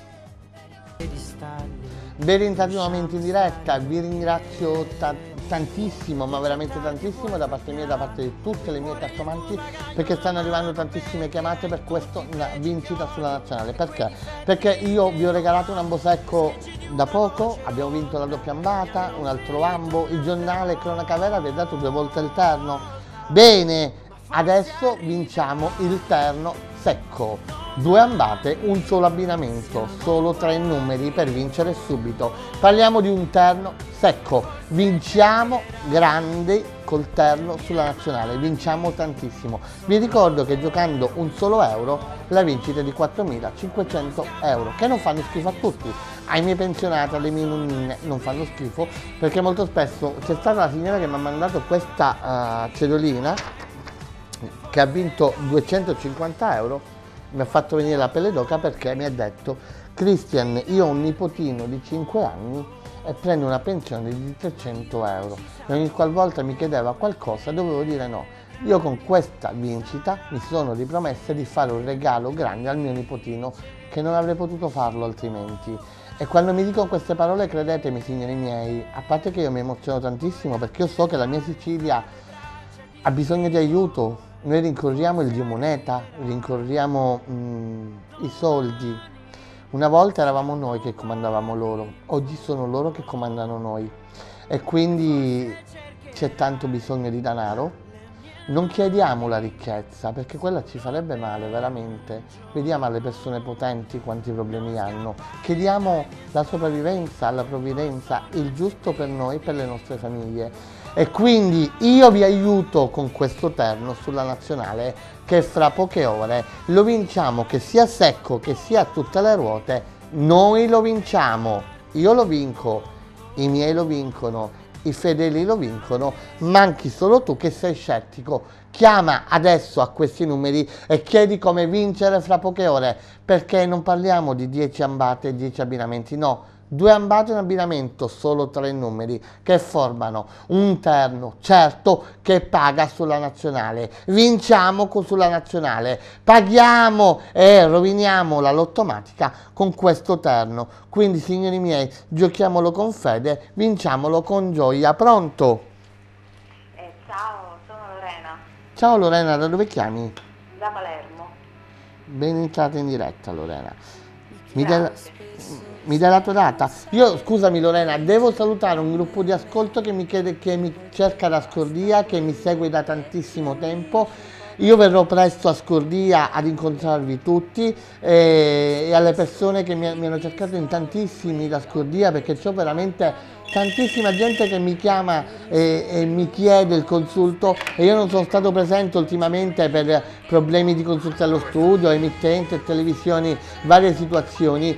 Ben rientrati nuovamente in diretta, vi ringrazio ta- tantissimo, ma veramente tantissimo da parte mia e da parte di tutte le mie cartomanti, perché stanno arrivando tantissime chiamate per questa vincita sulla nazionale. Perché? Perché io vi ho regalato un ambo secco da poco, abbiamo vinto la doppia ambata, un altro ambo, il giornale Cronaca Vera vi ha dato due volte il terno. Bene, adesso vinciamo il terno secco. Due ambate, un solo abbinamento, solo tre numeri per vincere subito. Parliamo di un terno secco. Vinciamo grandi col terno sulla nazionale, vinciamo tantissimo. Vi ricordo che giocando un solo euro la vincita è di quattromilacinquecento euro, che non fanno schifo a tutti. Ai miei pensionati, alle mie nonnine non fanno schifo, perché molto spesso c'è stata la signora che mi ha mandato questa uh, cedolina che ha vinto duecentocinquanta euro, mi ha fatto venire la pelle d'oca perché mi ha detto: Christian, io ho un nipotino di cinque anni e prende una pensione di trecento euro, e ogni qualvolta mi chiedeva qualcosa dovevo dire no. Io con questa vincita mi sono ripromessa di fare un regalo grande al mio nipotino, che non avrei potuto farlo altrimenti. E quando mi dicono queste parole, credetemi signori miei, a parte che io mi emoziono tantissimo perché io so che la mia Sicilia ha bisogno di aiuto. Noi rincorriamo il dio moneta, rincorriamo mm, i soldi. Una volta eravamo noi che comandavamo loro, oggi sono loro che comandano noi, e quindi c'è tanto bisogno di denaro. Non chiediamo la ricchezza, perché quella ci farebbe male veramente. Vediamo alle persone potenti quanti problemi hanno. Chiediamo la sopravvivenza, la provvidenza, il giusto per noi, per le nostre famiglie. E quindi io vi aiuto con questo terno sulla nazionale, che fra poche ore lo vinciamo, che sia secco, che sia a tutte le ruote, noi lo vinciamo. Io lo vinco, i miei lo vincono, i fedeli lo vincono, manchi solo tu che sei scettico. Chiama adesso a questi numeri e chiedi come vincere fra poche ore, perché non parliamo di dieci ambate e dieci abbinamenti, no. Due ambate e un abbinamento, solo tre numeri che formano un terno, certo, che paga sulla nazionale. Vinciamo sulla nazionale, paghiamo e roviniamo la lottomatica con questo terno. Quindi signori miei, giochiamolo con fede, vinciamolo con gioia. Pronto? Eh, ciao, sono Lorena, Ciao Lorena, da dove chiami? da Palermo. Ben entrata in diretta Lorena. Mi dai la- Grazie. Mi dai la tua data? Io, scusami Lorena, devo salutare un gruppo di ascolto che mi chiede, che mi cerca da Scordia, che mi segue da tantissimo tempo. Io verrò presto a Scordia ad incontrarvi tutti, e, e alle persone che mi, mi hanno cercato in tantissimi da Scordia, perché c'ho veramente tantissima gente che mi chiama e, e mi chiede il consulto, e io non sono stato presente ultimamente per problemi di consulti allo studio, emittente, televisioni, varie situazioni.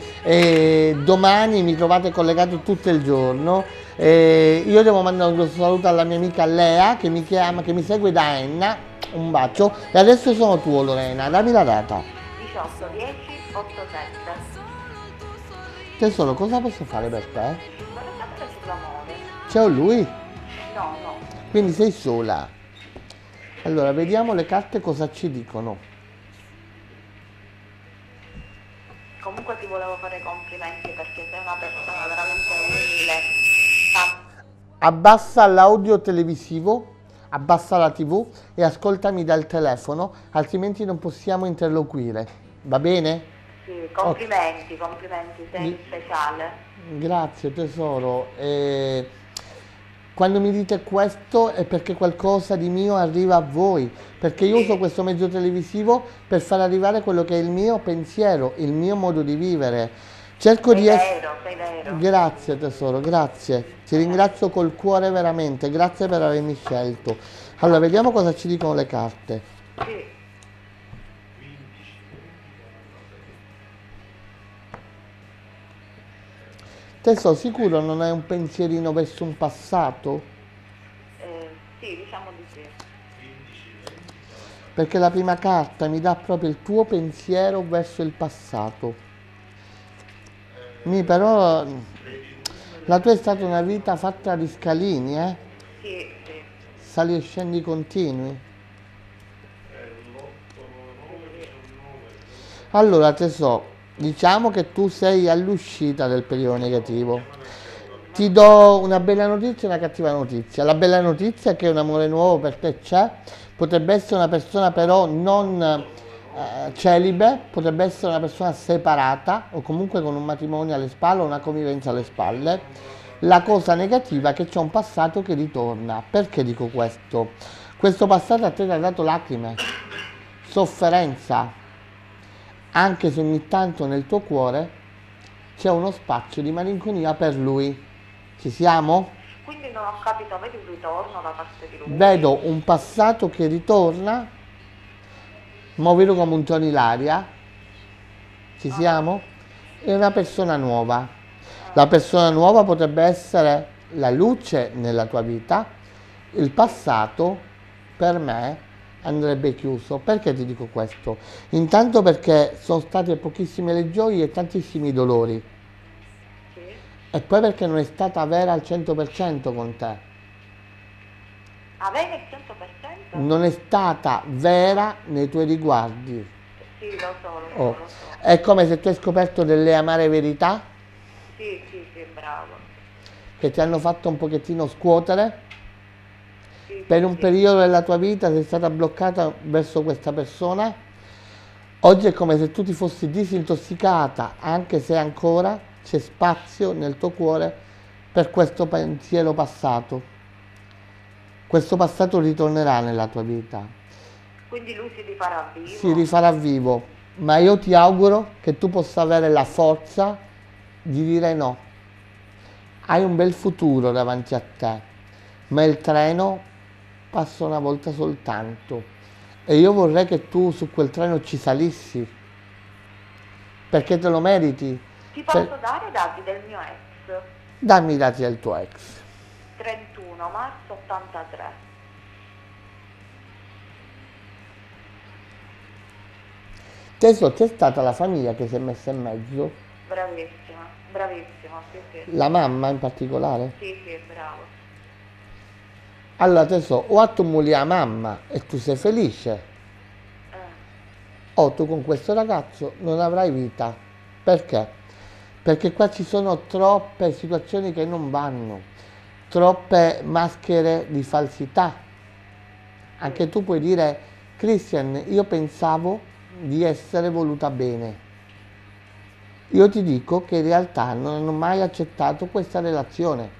E domani mi trovate collegato tutto il giorno. E io devo mandare un grosso saluto alla mia amica Lea che mi chiama, che mi segue da Enna, un bacio. E adesso sono tuo Lorena, dammi la data. diciotto dieci ottantasette. Tesoro, cosa posso fare per te? Vorrei sapere sull'amore. C'è lui? No, no. Quindi sei sola. Allora, vediamo le carte cosa ci dicono. Comunque ti volevo fare complimenti perché sei una persona veramente umile. Ah, Abbassa l'audio televisivo, abbassa la tivù e ascoltami dal telefono, altrimenti non possiamo interloquire. Va bene? sì, complimenti, complimenti, sei speciale. Grazie tesoro. E quando mi dite questo è perché qualcosa di mio arriva a voi, perché io uso questo mezzo televisivo per far arrivare quello che è il mio pensiero, il mio modo di vivere. Cerco Sei di essere... vero, sei vero. Grazie tesoro, grazie. Ti ringrazio col cuore veramente, grazie per avermi scelto. Allora, vediamo cosa ci dicono le carte. Sì. Tesoro, sicuro non hai un pensierino verso un passato? Eh, sì, diciamo di sì. Perché la prima carta mi dà proprio il tuo pensiero verso il passato. Mi però la tua è stata una vita fatta di scalini, eh? Sì, sì. Sali e scendi continui. Allora tesoro, diciamo che tu sei all'uscita del periodo negativo. Ti do una bella notizia e una cattiva notizia. La bella notizia è che un amore nuovo per te c'è, potrebbe essere una persona però non eh, celibe, potrebbe essere una persona separata o comunque con un matrimonio alle spalle o una convivenza alle spalle. La cosa negativa è che c'è un passato che ritorna. Perché dico questo? Questo passato a te ti ha dato lacrime, sofferenza, anche se ogni tanto nel tuo cuore c'è uno spazio di malinconia per lui. Ci siamo? Quindi non ho capito, vedi un ritorno da parte di lui? Vedo un passato che ritorna, mo vedo come un Tony Laria, ci siamo? E una persona nuova. La persona nuova potrebbe essere la luce nella tua vita, il passato per me andrebbe chiuso. Perché ti dico questo? Intanto perché sono state pochissime le gioie e tantissimi dolori. Sì. E poi perché non è stata vera al cento per cento con te. Avere il cento per cento? Non è stata vera nei tuoi riguardi. Sì, lo so, lo so, Oh. lo so. È come se tu hai scoperto delle amare verità Sì, sì, sì, bravo. che ti hanno fatto un pochettino scuotere. Sì, Per sì, un sì. periodo della tua vita sei stata bloccata verso questa persona. Oggi è come se tu ti fossi disintossicata, anche se ancora c'è spazio nel tuo cuore per questo pensiero passato. Questo passato ritornerà nella tua vita, Quindi lui si rifarà vivo? si rifarà vivo, ma io ti auguro che tu possa avere la forza di dire no. Hai un bel futuro davanti a te, ma il treno passa una volta soltanto e io vorrei che tu su quel treno ci salissi, perché te lo meriti. Ti posso Per- dare i dati del mio ex? Dammi i dati del tuo ex. trentuno marzo ottantatré. Teso, c'è stata la famiglia che si è messa in mezzo, Bravissima, bravissima, sì, sì. la mamma in particolare. Sì, sì, bravo. Allora Teso, o attumuli la mamma e tu sei felice, Eh, o tu con questo ragazzo non avrai vita. Perché? Perché qua ci sono troppe situazioni che non vanno, troppe maschere di falsità. Anche tu puoi dire, Christian, io pensavo di essere voluta bene. Io ti dico che in realtà non hanno mai accettato questa relazione.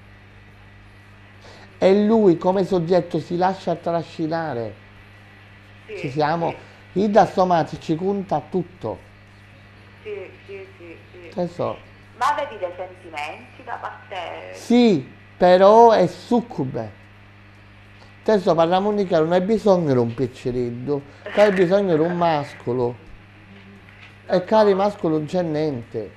E lui come soggetto si lascia trascinare. sì, Ci siamo? Sì, Ida Somati ci conta tutto. sì, sì, sì, sì. Che so. Ma vedi dei sentimenti da parte... Sì, però è succube. Adesso parliamo di che non hai bisogno di un picciriddo, che hai bisogno di un mascolo. E cari mascolo non c'è niente.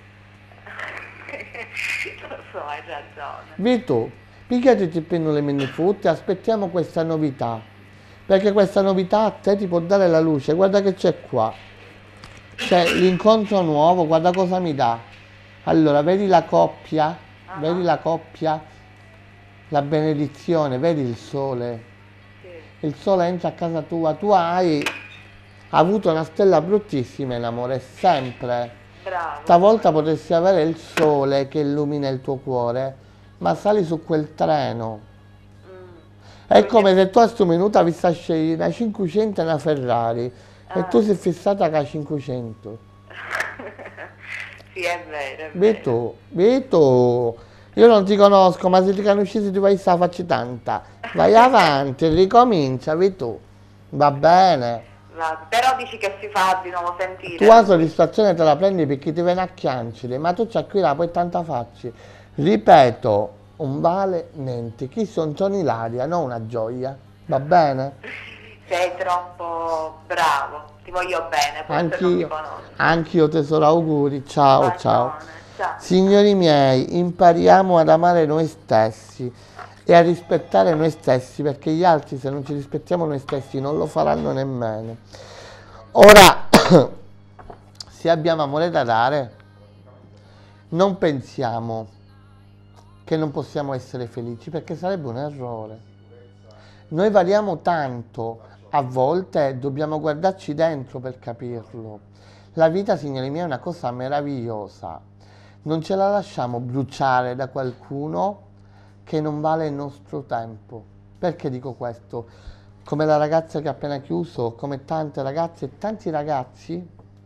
Lo so, hai ragione. Vito, pigliati il penno le mani futte, aspettiamo questa novità. Perché questa novità a te ti può dare la luce. Guarda che c'è qua. C'è l'incontro nuovo, guarda cosa mi dà. Allora, vedi la coppia? Ah. Vedi la coppia? La benedizione, vedi il sole? Sì, Il sole entra a casa tua, tu hai avuto una stella bruttissima in amore, sempre. bravo. Stavolta potresti avere il sole che illumina il tuo cuore, ma sali su quel treno. Mm. È come se tu a sto minuto avessi scegliere una cinquecento e una Ferrari e Ah. tu sei fissata con la cinquecento. Sì, è vero, è vero. Vito, Vito, io non ti conosco, ma se ti conoscessi tu vai a facci tanta. Vai avanti, ricomincia, Vito. Va bene. Va- Però dici che si fa di nuovo sentire. Tu la soddisfazione te la prendi perché ti viene a chiancere, ma tu c'hai qui là poi tanta facci. Ripeto, un vale niente. Chi sono Tony Laria, non una gioia. Va bene? Sei troppo bravo, ti voglio bene, forse non ti Anch'io, conosco. anch'io tesoro, auguri. Ciao, Bacione, ciao. ciao. Signori miei, impariamo ad amare noi stessi e a rispettare noi stessi, perché gli altri, se non ci rispettiamo noi stessi, non lo faranno nemmeno. Ora, se abbiamo amore da dare, non pensiamo che non possiamo essere felici, perché sarebbe un errore. Noi variamo tanto, a volte dobbiamo guardarci dentro per capirlo. La vita, signori miei, è una cosa meravigliosa. Non ce la lasciamo bruciare da qualcuno che non vale il nostro tempo. Perché dico questo? Come la ragazza che ha appena chiuso, come tante ragazze e tanti ragazzi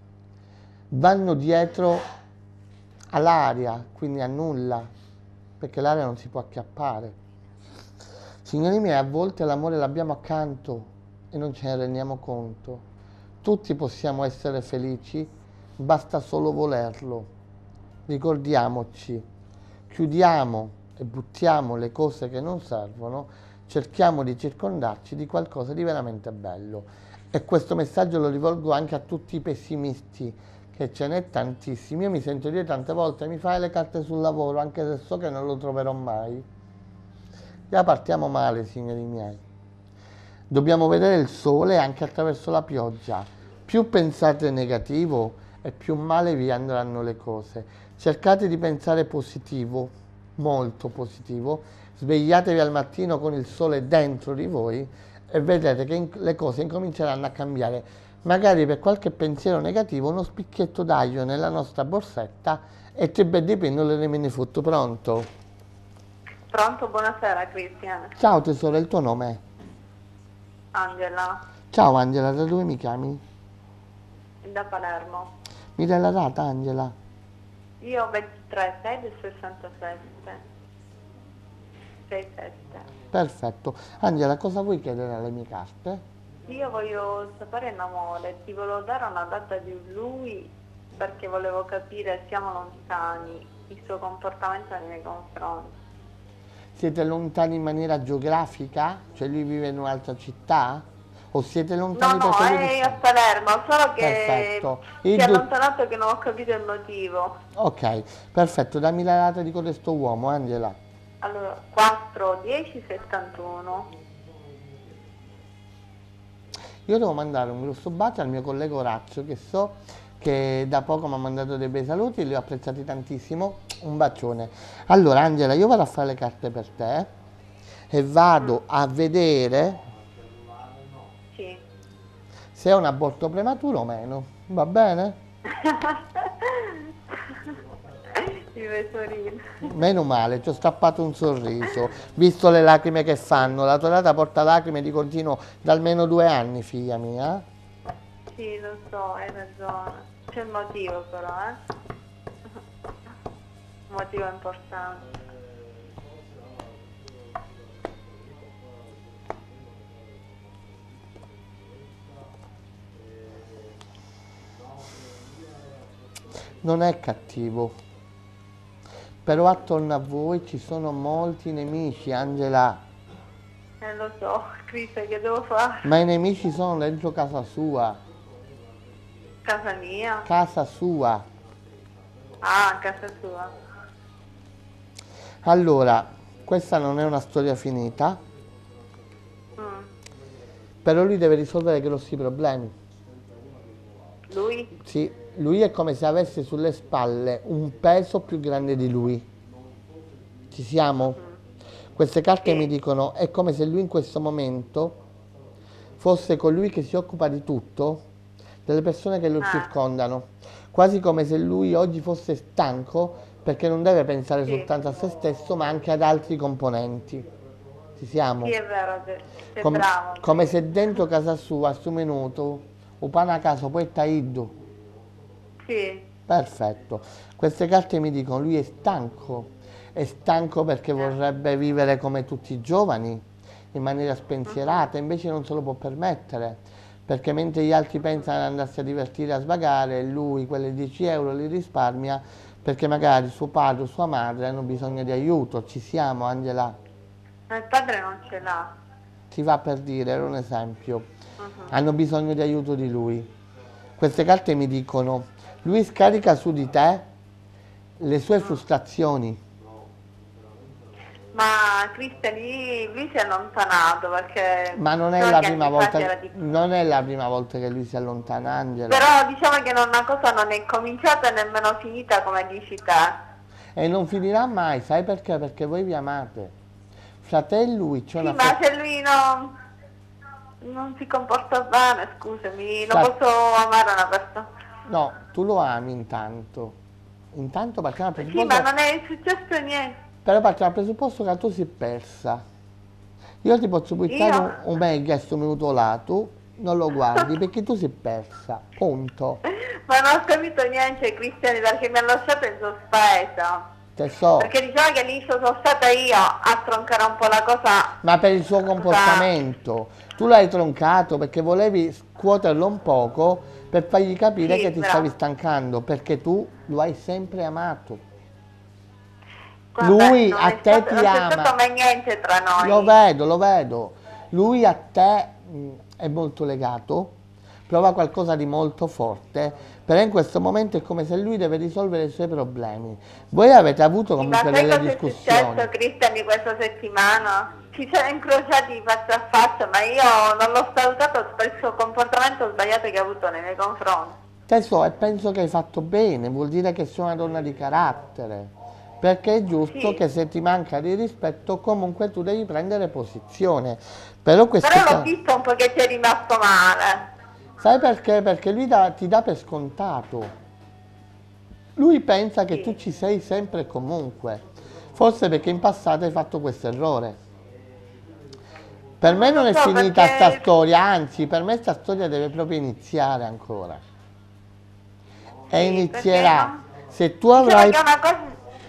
vanno dietro all'aria, quindi a nulla, perché l'aria non si può acchiappare. Signori miei, a volte l'amore l'abbiamo accanto e non ce ne rendiamo conto. Tutti possiamo essere felici, basta solo volerlo. Ricordiamoci, chiudiamo e buttiamo le cose che non servono, cerchiamo di circondarci di qualcosa di veramente bello. E questo messaggio lo rivolgo anche a tutti i pessimisti, che ce n'è tantissimi. Io mi sento dire tante volte: mi fai le carte sul lavoro, anche se so che non lo troverò mai. Già partiamo male, signori miei. Dobbiamo vedere il sole anche attraverso la pioggia. Più pensate negativo e più male vi andranno le cose. Cercate di pensare positivo, molto positivo. Svegliatevi al mattino con il sole dentro di voi e vedrete che le cose incominceranno a cambiare. Magari per qualche pensiero negativo uno spicchietto d'aglio nella nostra borsetta e tre bei pennole le me ne fotto. Pronto? Pronto, buonasera Cristian. Ciao tesoro, il tuo nome è? Angela, Ciao Angela, da dove mi chiami? da Palermo. Mi dai la data, Angela? Io ventitré sei del sessantasette. sessantasette. Perfetto. Angela, cosa vuoi chiedere alle mie carte? Io voglio sapere in amore, ti volevo dare una data di lui perché volevo capire, siamo lontani, il suo comportamento nei miei confronti. Siete lontani in maniera geografica? Cioè lui vive in un'altra città? O siete lontani No, no, per è a Palermo, solo che Perfetto. si Il è du- allontanato che non ho capito il motivo. Ok, perfetto. Dammi la data di questo uomo, Angela. Allora, quattro dieci settantuno. Io devo mandare un grosso bacio al mio collega Orazio, che so che da poco mi ha mandato dei bei saluti e li ho apprezzati tantissimo. Un bacione. Allora, Angela, io vado a fare le carte per te e vado a vedere Sì. se è un aborto prematuro o meno. Va bene? Mi vedo sorridere. Meno male, ti ho strappato un sorriso, visto le lacrime che fanno. La tua data porta lacrime di continuo da almeno due anni, figlia mia. Sì, lo so, hai ragione. C'è il motivo però, eh? Un motivo importante. Non è cattivo, però attorno a voi ci sono molti nemici, Angela. Eh, lo so, Cristian, che devo fare? Ma i nemici sono dentro casa sua, Casa mia? casa sua. Ah, casa tua. Allora, questa non è una storia finita, Mm. però lui deve risolvere grossi problemi. Lui? Sì, lui è come se avesse sulle spalle un peso più grande di lui. Ci siamo? Queste carte Sì. mi dicono, è come se lui in questo momento fosse colui che si occupa di tutto, delle persone che lo Ah. circondano, quasi come se lui oggi fosse stanco perché non deve pensare Sì. soltanto a se stesso ma anche ad altri componenti. Ci siamo? Sì, è vero, sei sei Com- bravo. come se dentro casa sua, a sto minuto, o pana a caso, poi sta iddo. Sì. Perfetto. Queste carte mi dicono, lui è stanco, è stanco perché vorrebbe vivere come tutti i giovani, in maniera spensierata, invece non se lo può permettere, perché mentre gli altri pensano ad andarsi a divertire, a svagare, lui quelle dieci euro li risparmia perché magari suo padre o sua madre hanno bisogno di aiuto. Ci siamo, Angela? Ma il padre non ce l'ha. Ti va per dire, era un esempio. Mhm. Hanno bisogno di aiuto di lui. Queste carte mi dicono, lui scarica su di te le sue frustrazioni. Ma Cristian, lui, lui si è allontanato perché... Ma non è, so la che prima anni fa volta, si era di- non è la prima volta che lui si allontana, Angela. Però diciamo che non- una cosa non è cominciata e nemmeno finita come dici te. E non finirà mai, sai perché? Perché voi vi amate. Fra te e lui c'è Sì, una... ma fe- se lui non, non si comporta bene, scusami, non Sa- posso amare una persona. No, tu lo ami intanto. Intanto partiamo dal Sì, presupposto... ma non è successo niente. Però partiamo dal presupposto che tu si è persa. Io ti posso buttare Io? un, un mail questo minuto là, tu non lo guardi perché tu sei persa, punto. Ma non ho capito niente, Cristiani, perché mi ha lasciato in sospesa. Te so, Perché diciamo che all'inizio sono stata io a troncare un po' la cosa. ma per il suo comportamento. Tu l'hai troncato perché volevi scuoterlo un poco per fargli capire Sì, che ti bravo. stavi stancando, perché tu lo hai sempre amato. Vabbè, Lui non a è te stato- ti non c'è ama. stato mai niente tra noi. Lo vedo, lo vedo. Lui a te mh, è molto legato, prova qualcosa di molto forte, però in questo momento è come se lui deve risolvere i suoi problemi. Voi avete avuto Sì, ma comunque sai delle cosa è discussioni. successo, Cristian, di questa settimana? Ci siamo incrociati faccia a faccia, ma io non l'ho salutato per il suo comportamento sbagliato che ha avuto nei miei confronti. Tesoro, e penso che hai fatto bene, vuol dire che sei una donna di carattere, perché è giusto Sì. che se ti manca di rispetto comunque tu devi prendere posizione. Però queste Però l'ho ca- visto un po' che ci è rimasto male. Sai perché? Perché lui dà- ti dà per scontato. Lui pensa che Sì. tu ci sei sempre e comunque, forse perché in passato hai fatto questo errore. Per me non è lo so, finita perché- sta storia, anzi per me sta storia deve proprio iniziare ancora. E Sì, inizierà. perché Se tu Diceva avrai, che è una cosa...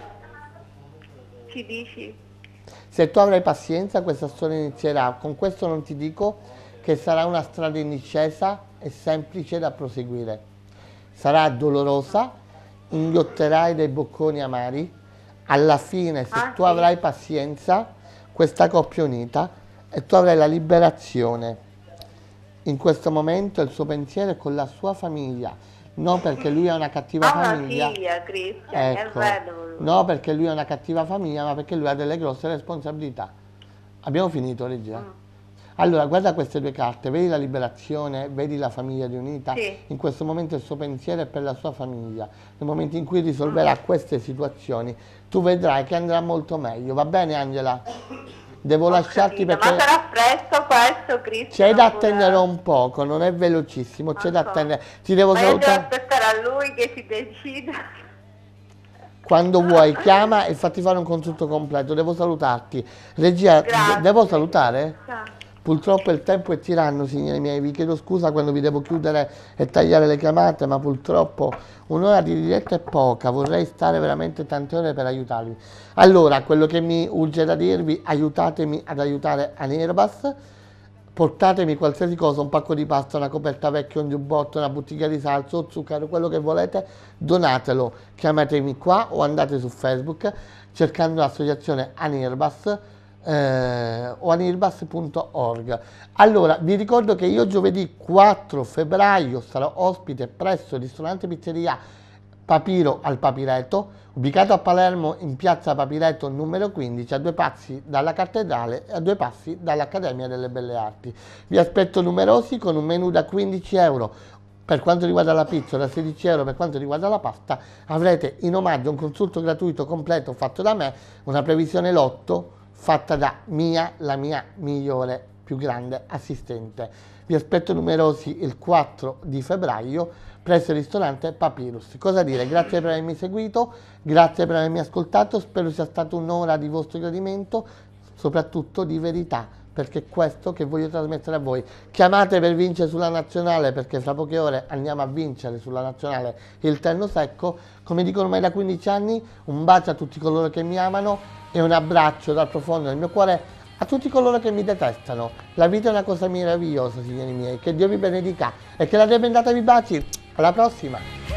Ci dici? se tu avrai pazienza, questa storia inizierà. Con questo non ti dico che sarà una strada in discesa e semplice da proseguire. Sarà dolorosa, inghiotterai dei bocconi amari. Alla fine, se Ah, tu sì? avrai pazienza, questa coppia è unita e tu avrai la liberazione. In questo momento il suo pensiero è con la sua famiglia, non perché lui ha una cattiva Ha una famiglia. figlia, Cristian, Ecco, è vedovo lui. no perché lui ha una cattiva famiglia, ma perché lui ha delle grosse responsabilità. Abbiamo finito, regia? Mm. Allora, guarda queste due carte, vedi la liberazione, vedi la famiglia riunita. Sì. In questo momento il suo pensiero è per la sua famiglia. Nel momento in cui risolverà queste situazioni, tu vedrai che andrà molto meglio. Va bene, Angela? Devo Ho lasciarti capito, perché Ma sarà presto questo, Cristian? c'è da oppure- attendere un poco, non è velocissimo, c'è da so. attendere. Ti devo Ma io devo salutare. aspettare a lui che si decida. Quando vuoi, chiama e fatti fare un consulto completo. Devo salutarti. Regia, de- Grazie. devo salutare? Ciao. Purtroppo il tempo è tiranno, signori miei. Vi chiedo scusa quando vi devo chiudere e tagliare le chiamate, ma purtroppo un'ora di diretta è poca. Vorrei stare veramente tante ore per aiutarvi. Allora, quello che mi urge da dirvi, aiutatemi ad aiutare Anirbas. Portatemi qualsiasi cosa, un pacco di pasta, una coperta vecchia, un giubbotto, una bottiglia di salsa o zucchero, quello che volete, donatelo. Chiamatemi qua o andate su Facebook cercando l'associazione Anirbas eh, o anirbas punto org. Allora, vi ricordo che io giovedì quattro febbraio sarò ospite presso il ristorante pizzeria Papiro al Papireto, ubicato a Palermo in piazza Papireto numero quindici, a due passi dalla cattedrale e a due passi dall'Accademia delle Belle Arti. Vi aspetto numerosi con un menù da quindici euro per quanto riguarda la pizza, da sedici euro per quanto riguarda la pasta. Avrete in omaggio un consulto gratuito completo fatto da me, una previsione lotto fatta da Mia, la mia migliore, più grande assistente. Vi aspetto numerosi il quattro di febbraio presso il ristorante Papyrus. Cosa dire? Grazie per avermi seguito, grazie per avermi ascoltato, spero sia stata un'ora di vostro gradimento, soprattutto di verità, perché è questo che voglio trasmettere a voi. Chiamate per vincere sulla nazionale, perché fra poche ore andiamo a vincere sulla nazionale il Terno Secco. Come dicono ormai da quindici anni, un bacio a tutti coloro che mi amano e un abbraccio dal profondo del mio cuore a tutti coloro che mi detestano. La vita è una cosa meravigliosa, signori miei, che Dio vi benedica e che la Dio bendata vi baci. Alla prossima!